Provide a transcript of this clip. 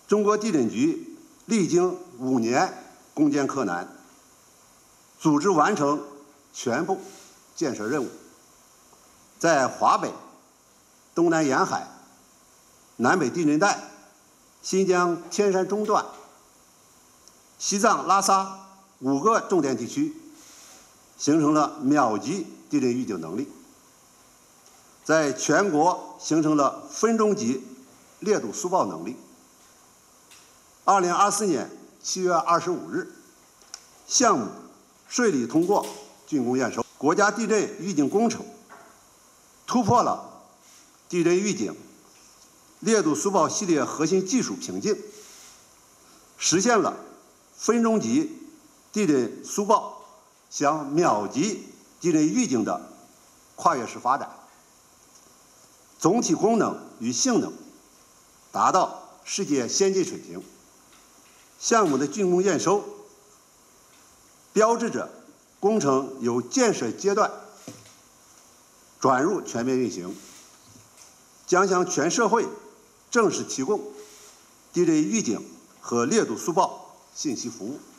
中国地震局历经5年攻坚克难，组织完成全部建设任务，在华北、东南沿海、南北地震带、新疆天山中段、西藏拉萨5个重点地区，形成了秒级地震预警能力，在全国形成了分钟级烈度速报能力。2024年7月25日，项目顺利通过竣工验收，国家地震预警工程突破了地震预警烈度速报系列核心技术瓶颈，实现了分钟级地震速报向秒级地震预警的跨越式发展，总体功能与性能达到世界先进水平。项目的竣工验收，标志着工程由建设阶段转入全面运行，将向全社会正式提供地震预警和烈度速报信息服务。